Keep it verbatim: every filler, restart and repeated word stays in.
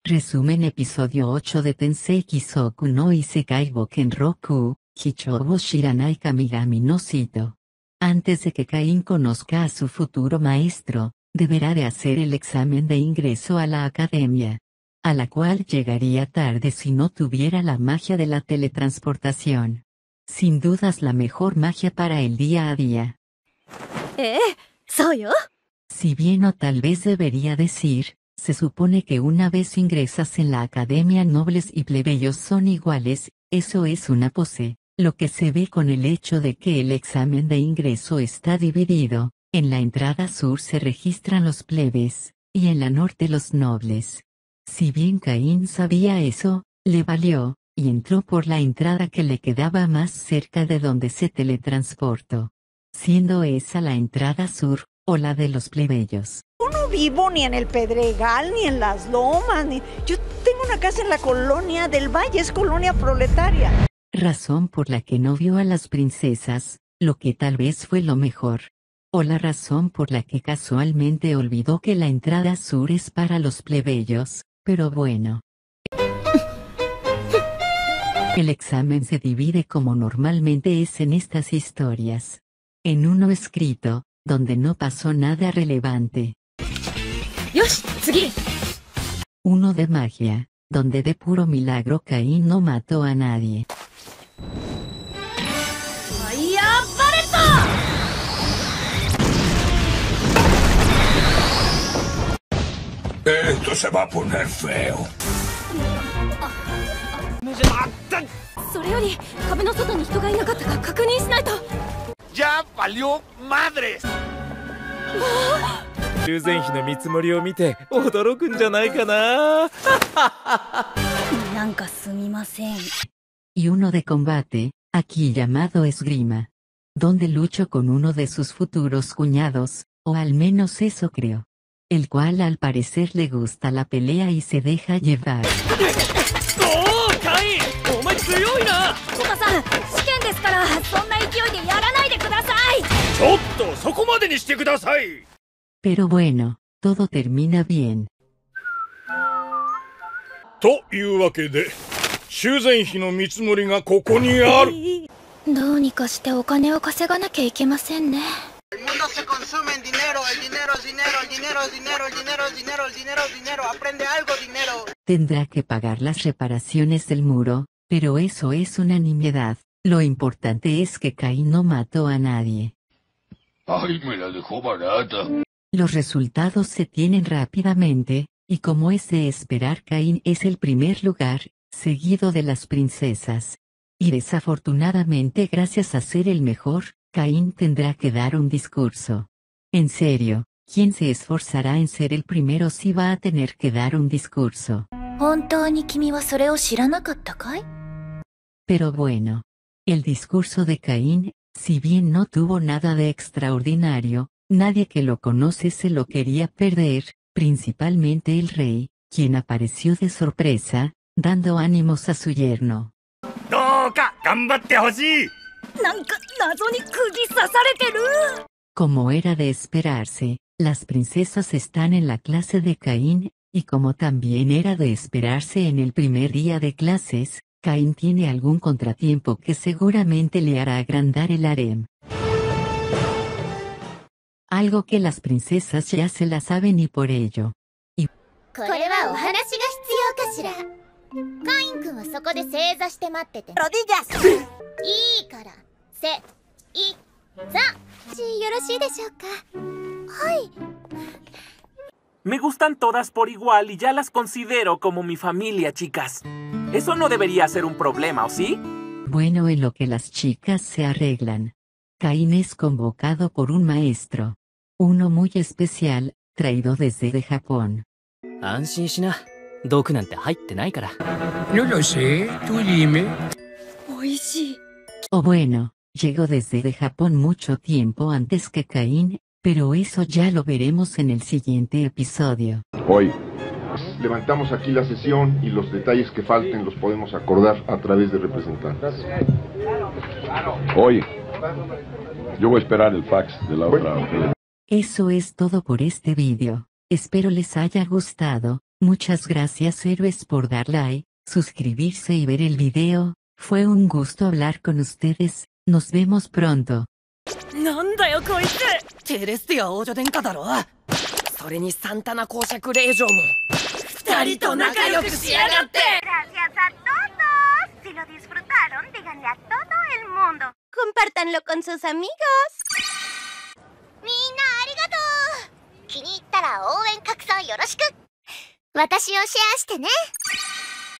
Resumen episodio ocho de Tensei Kisoku no Isekai Boken Roku, Hichoubo Shiranai Kamigami no Sito. Antes de que Cain conozca a su futuro maestro, deberá de hacer el examen de ingreso a la academia, a la cual llegaría tarde si no tuviera la magia de la teletransportación. Sin dudas la mejor magia para el día a día. ¿Eh? ¿Soy yo? Si bien o tal vez debería decir, se supone que una vez ingresas en la academia nobles y plebeyos son iguales, eso es una pose, lo que se ve con el hecho de que el examen de ingreso está dividido, en la entrada sur se registran los plebes, y en la norte los nobles. Si bien Cain sabía eso, le valió, y entró por la entrada que le quedaba más cerca de donde se teletransportó, siendo esa la entrada sur, o la de los plebeyos. Yo no vivo ni en el Pedregal, ni en las Lomas, ni... Yo tengo una casa en la colonia del Valle, es colonia proletaria. Razón por la que no vio a las princesas, lo que tal vez fue lo mejor. O la razón por la que casualmente olvidó que la entrada sur es para los plebeyos, pero bueno. El examen se divide como normalmente es en estas historias. En uno escrito, donde no pasó nada relevante. Uno de magia, donde de puro milagro Cain no mató a nadie. Esto se va a poner feo. ¡Ya valió madres! 修繕費の見積もりを見て驚くんじゃないかな。 なんかすみません。 Y uno de combate, aquí llamado esgrima, donde lucho con uno de sus futuros cuñados, o al menos eso creo, el cual al parecer le gusta la pelea y se deja llevar. ¡Oh, Cain! ¡Omae tsuyoy na! コタさん、試験ですからそんな勢いでやらないでください。 ちょっとそこまでにしてください。 Pero bueno, todo termina bien. というわけで、修繕費の見積もりがここにある。 どうにかしてお金を稼がなきゃいけませんね。 El mundo se consume en dinero, el dinero es dinero, el dinero es dinero, el dinero es dinero, el dinero es dinero, aprende algo, dinero. Tendrá que pagar las reparaciones del muro, pero eso es una nimiedad. Lo importante es que Cain no mató a nadie. Ay, me la dejó barata. Los resultados se tienen rápidamente, y como es de esperar, Cain es el primer lugar, seguido de las princesas. Y desafortunadamente, gracias a ser el mejor, Cain tendrá que dar un discurso. En serio, ¿quién se esforzará en ser el primero si va a tener que dar un discurso? Pero bueno, el discurso de Cain, si bien no tuvo nada de extraordinario, nadie que lo conoce se lo quería perder, principalmente el rey, quien apareció de sorpresa, dando ánimos a su yerno. Como era de esperarse, las princesas están en la clase de Cain, y como también era de esperarse en el primer día de clases, Cain tiene algún contratiempo que seguramente le hará agrandar el harem. Algo que las princesas ya se la saben y por ello. Y... Me gustan todas por igual y ya las considero como mi familia, chicas. Eso no debería ser un problema, ¿o sí? Bueno, en lo que las chicas se arreglan, Cain es convocado por un maestro. Uno muy especial, traído desde de Japón. No lo sé, tú dime. O bueno, llegó desde de Japón mucho tiempo antes que Cain, pero eso ya lo veremos en el siguiente episodio. Hoy levantamos aquí la sesión y los detalles que falten los podemos acordar a través de representantes. Hoy yo voy a esperar el fax de la otra. Eso es todo por este vídeo. Espero les haya gustado. Muchas gracias héroes por dar like, suscribirse y ver el video. Fue un gusto hablar con ustedes. Nos vemos pronto. なんだよこいつテレスティア王女殿下だろそれにサンタナ公爵令嬢も二人と仲良くしやがって Gracias a todos. Si lo disfrutaron, díganle a todo el mundo. Compártanlo con sus amigos. みんなありがとう。気に入ったら応援拡散よろしく。私をシェアしてね。